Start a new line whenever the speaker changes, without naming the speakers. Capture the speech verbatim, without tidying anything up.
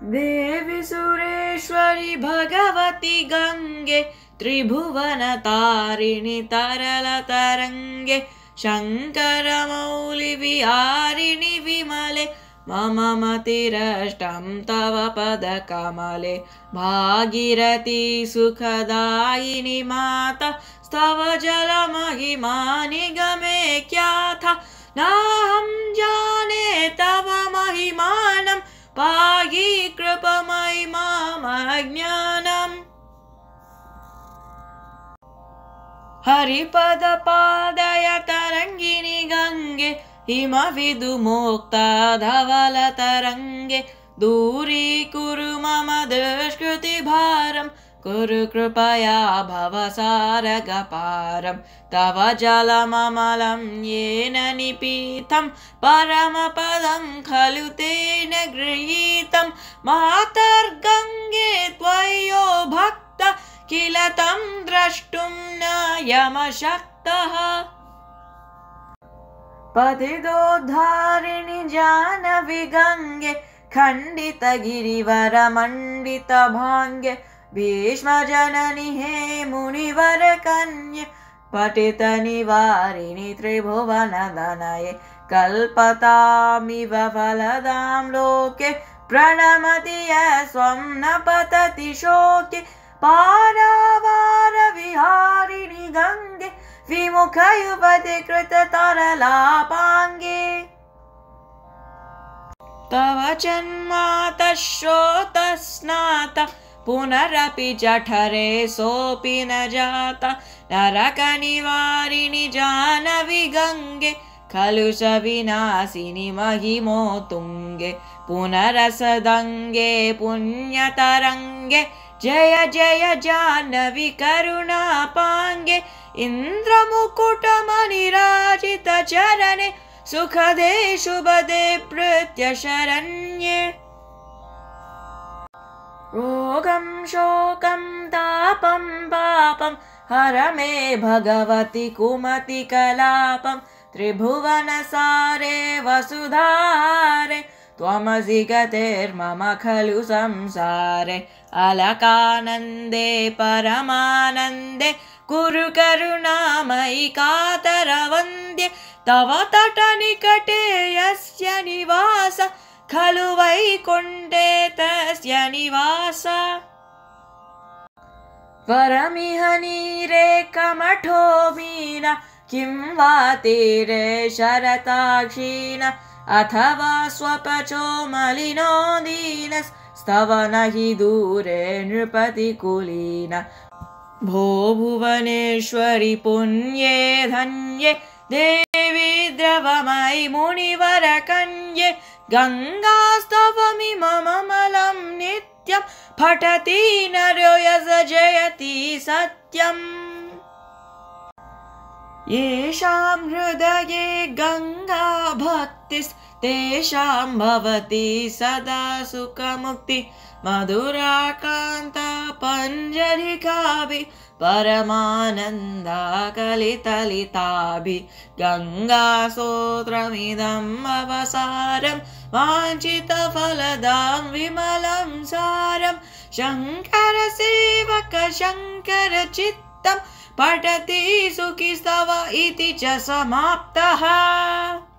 देवी सुरेश्वरी भगवती गंगे त्रिभुवनतारिणि तरलतरंगे शंकर मौलि विहारिणि विमले मम मतिरष्टं तव पदकमले भागीरथी सुखदायिनी माता स्तव जलमहिमा निगमे ख्याता नाहं जाने तव महिमानं पाहि कृपमयि माम् अज्ञानम् हरिपद पादय तरंगिनी गंगे हिमविदुमुक्ता धवल तरंगे दूरीकुरु मम दुष्कृति भारं कुरु कृपया भवसारगपारं तव जलममलं येन निपीतं परमपदं खलु तेन गृहीतं मातर्गंगे त्वय्यो भक्त किल तं द्रष्टुं न यमशक्तः पतितोद्धारिणि जाह्नवी गंगे खण्डितगिरिवरमण्डितभाङ्गे भीष्मजननि हे मुनिवरकन्ये पतितनिवारिणि त्रिभुवनदनये कल्पतामिव फलदां लोके प्रणमति यस्त्वं न पतति शोके पारावार विहारिणि गंगे विमुखयुवति कृततरलापाङ्गे तव जन्मातः श्रोतस्नाता पुनरपि जठरे सोऽपि न जाता नरकनिवारिणि जाह्नवी गंगे खलु सविनाशिनि महिमोत्तुङ्गे पुनरसदङ्गे पुण्यतरङ्गे जय जय जाह्नवी करुणापाङ्गे इन्द्रमुकुटमणिराजित चरणे सुखदे शुभदे भृत्य शरण्ये रोगं शोकं तापं पापं हर मे भगवति कुमति कलापं त्रिभुवनसारे वसुधारे त्वमसि गतिर्मम खलु संसारे अलकानन्दे परमानन्दे कुरु करुणामयि कातरवन्द्ये तव तटनिकटे यस्य निवास खलु वैकुण्ठे तस्य निवास वरमिह नीरे कमठो मीना किं वा तीरे शरताक्षीण अथवा स्वपचो मलिनो दीनस्तव हि दूरे नृपतिकुलीन भो भुवनेश्वरि पुण्ये धन्ये देवी द्रवमयि मुनिवरकन्ये गङ्गास्तवमिममलं नित्यं पठति नरो यस जयति सत्यम् येषां हृदये गंगा भक्तिस्तेषां भवति सदा सुखमुक्ति मधुराकान्ता पञ्जरिकाभि परमानन्दा कलितलिताभि गङ्गास्तोत्रमिदम् अवसारं वाञ्छितफलदां विमलं सारं शङ्कर सेवक शङ्कर चित्तं पठति सुखी स्तव इति च समाप्तः।